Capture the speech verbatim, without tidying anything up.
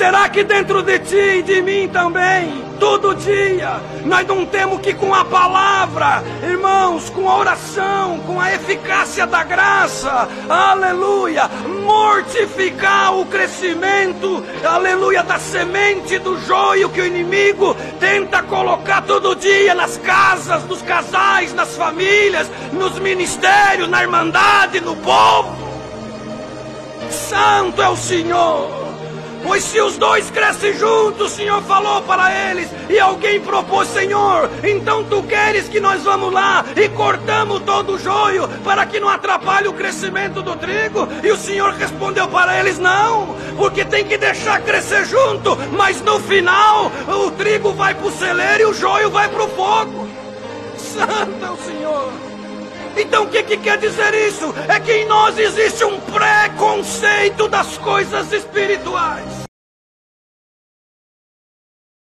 será que dentro de ti e de mim também, todo dia, nós não temos que com a palavra, irmãos, com a oração, com a eficácia da graça, aleluia, mortificar o crescimento, aleluia, da semente do joio que o inimigo tenta colocar todo dia nas casas, nos casais, nas famílias, nos ministérios, na irmandade, no povo. Santo é o Senhor. Pois se os dois crescem juntos, o Senhor falou para eles, e alguém propôs: Senhor, então tu queres que nós vamos lá e cortamos todo o joio para que não atrapalhe o crescimento do trigo? E o Senhor respondeu para eles: não, porque tem que deixar crescer junto, mas no final o trigo vai para o celeiro e o joio vai para o fogo. Santo é o Senhor. Então o que, que quer dizer isso? É que em nós existe um preconceito das coisas espirituais.